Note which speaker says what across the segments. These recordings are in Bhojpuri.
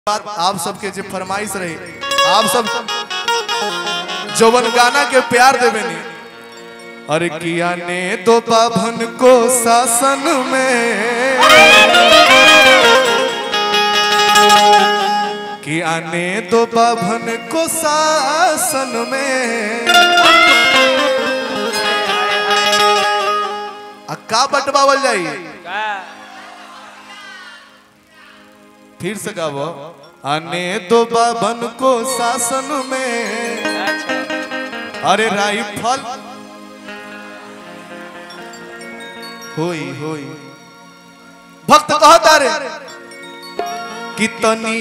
Speaker 1: बात आप सबके जो फरमाइश रही, आप सब जवन गाना के प्यार देवे नहीं। अरे किया ने दो पाभन को शासन में, किया ने दो पाभन को शासन में, का बटवावल जाई फिर से गावो। आने दो बाबन को शासन में, अरे राइफल होई होई भक्त कहता रे कितनी,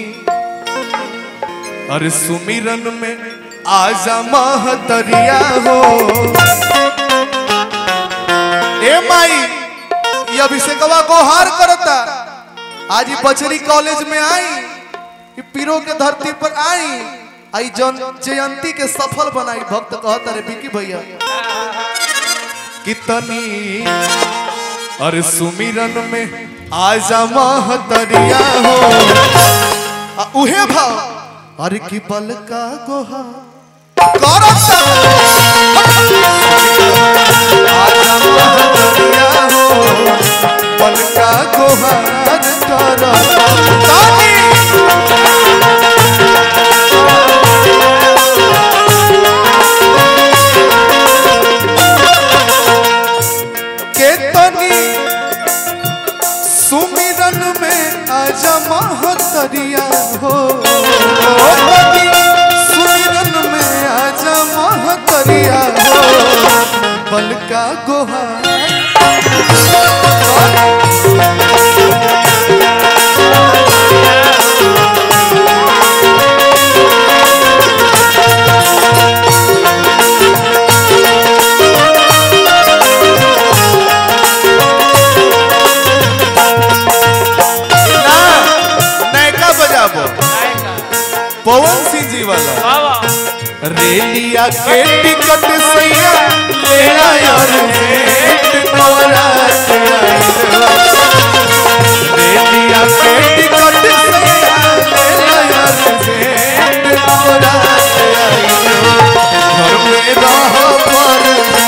Speaker 1: अरे सुमिरन में आजा महतरिया हो। ए माई ये अभिषेकवा को हार करता, आज बचरी कॉलेज में आई, पीरो के धरती पर आई, आई जयंती के सफल बनाई। भक्त कहता रे बिकी भैया कितनी, अरे सुमिरन में आजा महतरिया हो। उहे भाव अरे की बल का गोहा करता, आजा महतरिया हो, बल का गोहा केतनी सुमिरन में आजा महतरिया हो, सुमिरन में आजा महतरिया हो, बल का गोहा पवन सिंह जी वाला रेलिया के टिकट सैया ले आया रेलिया के टिकट सैया ले आया घर में रह पर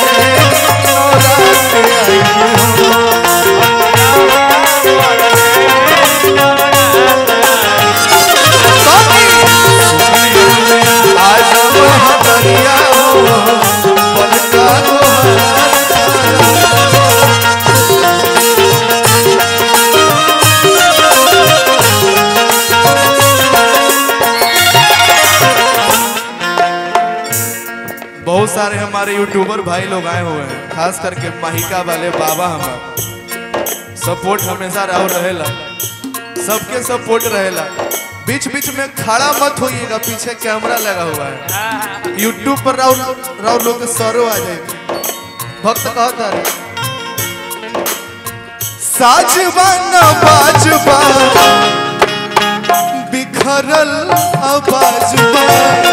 Speaker 1: बहुत सारे हमारे यूट्यूबर भाई लोग आए हुए हैं, खास करके माहिका वाले बाबा हमारा सपोर्ट हमेशा राव रहेला, सबके सपोर्ट रहेला। बीच बीच में खड़ा मत होइएगा, पीछे कैमरा लगा हुआ है, यूट्यूब पर राव लोग के सरो आ जाएगी। भक्त कहता है साजबा न बाजबा बिखरल आवाजबा,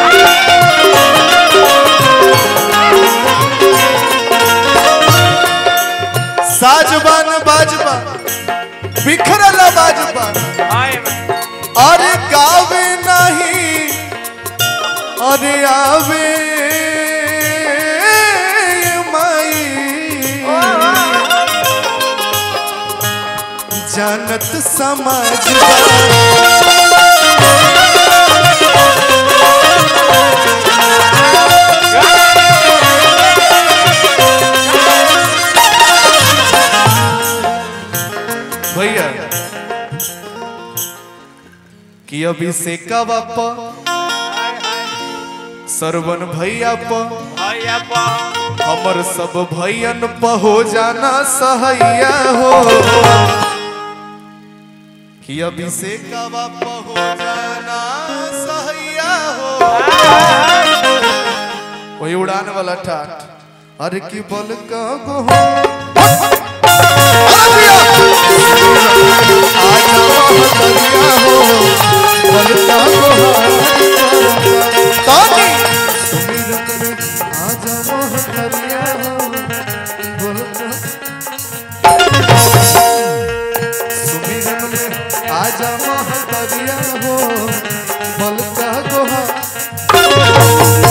Speaker 1: साजबा न बाजबा बिखरल आवाजबा, अरे गावे नहीं अरे आवे माई, जानत समाज भैया कि अभिषेका बापा सरवन भैया हमर सब भैयन प हो जाना सहैया हो, कि अभिषेका बापा हो जाना सहैया हो। वही उड़ान वाला ठाठ, अरे की बल का गोहा आजा महतरिया हो, बलका गोहा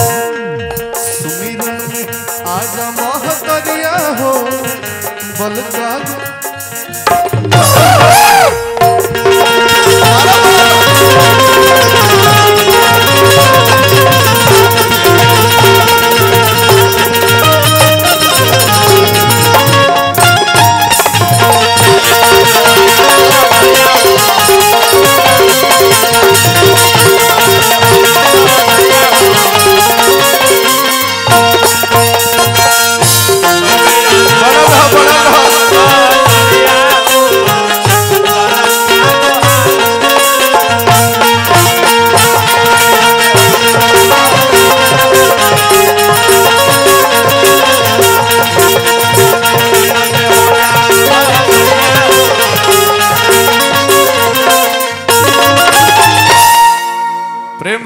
Speaker 1: सुमिरन में आजा महतरिया हो बलका